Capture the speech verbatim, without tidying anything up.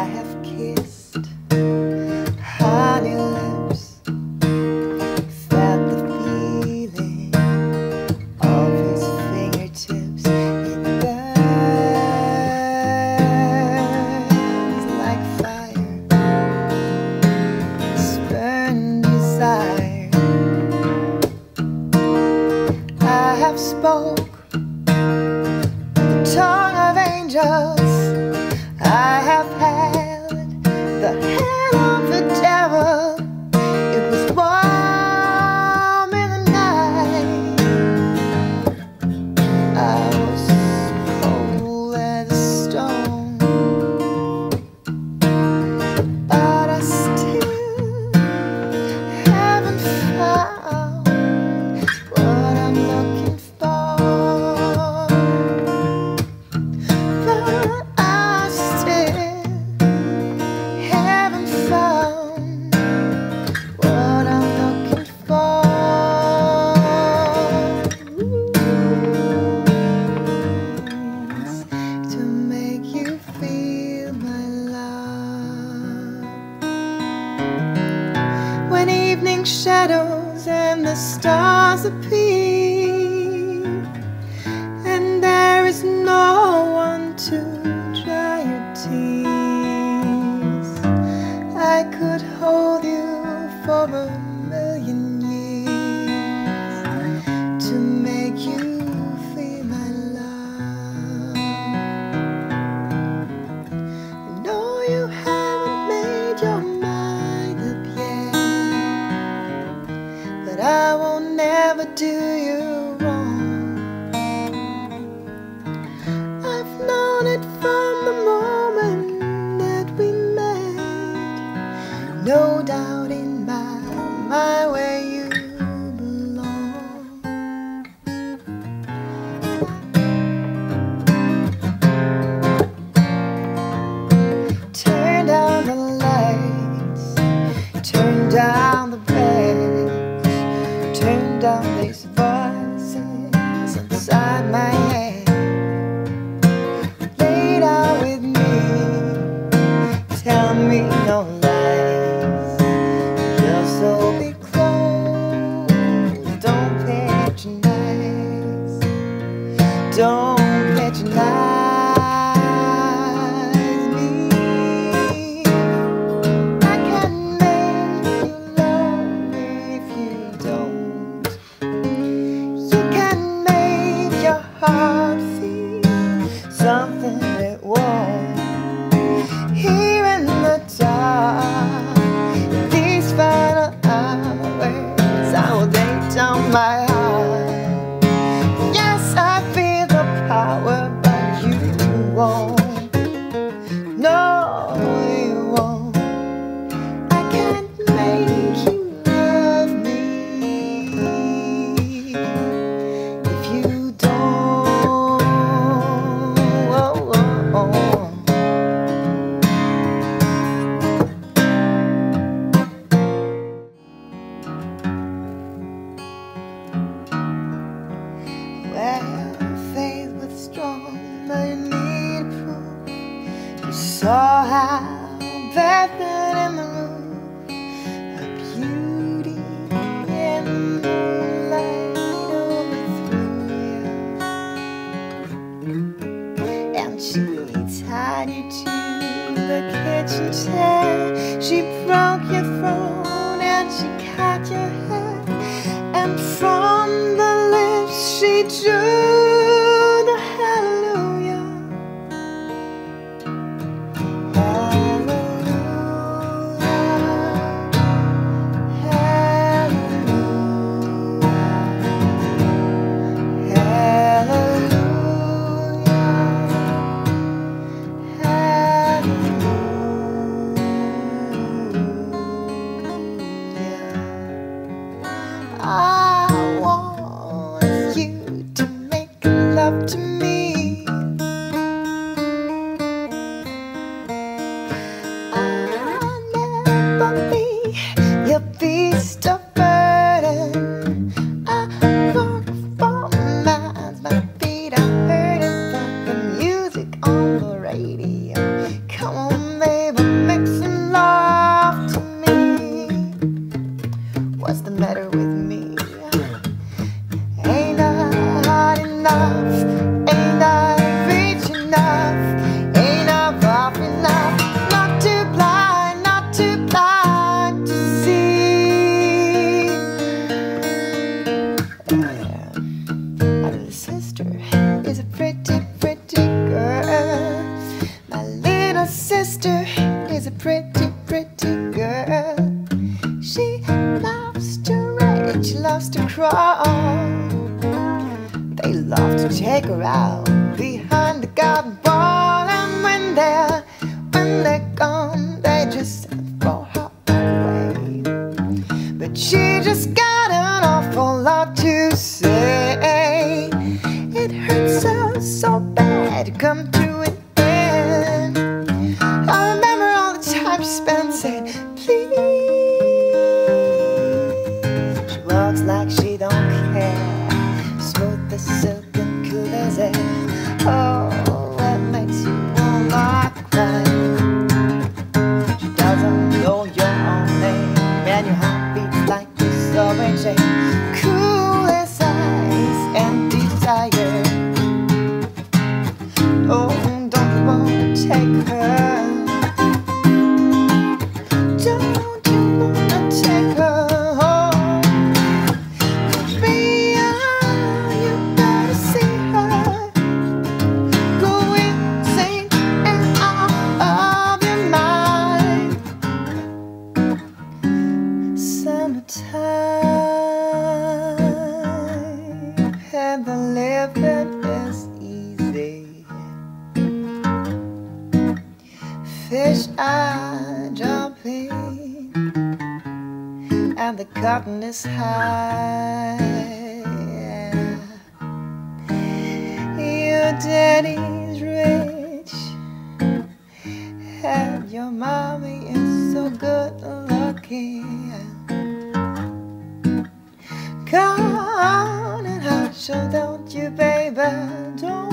I have kissed honey lips, felt the feeling of his fingertips. It burns like fire, this burning desire. I have spoke the tongue of angels. I have held the hand of the devil. It was warm in the night. I was cold as a stone, but I still haven't found what I'm looking for. When evening shadows and the stars appear, and there is no one to dry your tears, I could hold you for a million years to make you feel my love. I know you haven't made your mind up yet, but I will never do you wrong. I've known it from the moment that we met. No doubt in my mind where you belong. Turn down the lights, turn down the bed, turn down these voices inside my head. Lay down with me, tell me no lies, just so be close. Don't patronize, don't patronize me. I can make you love me if you don't. You can make your heart feel something it won't. Here in the dark, these final hours, I will lay down my heart. Yes, I feel the power, but you won't. No, you won't. I can't make you love me if you don't. Oh, oh, oh. Well, faith was strong, but you need proof. You saw how bathing in the room, her beauty in the moonlight overthrew you. And she tied you to the kitchen chair. She broke your throne and she cut your hair, and from the lips she drew the hallelujah. Hallelujah, hallelujah, hallelujah, hallelujah. I want you to make love to me. I'll never be your beast of burden. I walk for miles, my feet are hurting, but the music on the radio. Come on, baby. enough? Ain't I rich enough? Ain't I rough enough? Not too blind, not too blind to see. Yeah. My little sister is a pretty, pretty girl. My little sister is a pretty, pretty girl. She loves to ride, she loves to crawl. They love to take her out behind the garden wall. And when they're, when they're gone, they just throw her away. But she just got an awful lot to say. It hurts her so bad to come to an end. I remember all the time she spent saying, please. She walks like she don't care, smooth as silk and cool as air. Oh, what makes you wanna cry? She doesn't know your own name, and your heart beats like this orange air, cool as ice and desire. Oh, don't you wanna take her? Don't you wanna take her home? Maria, you better see her go insane and out of your mind. Summertime and the living is easy. Fish are jumping and the cotton is high. Your daddy's rich and your mommy is so good looking. Come on and hide, so don't you, baby, don't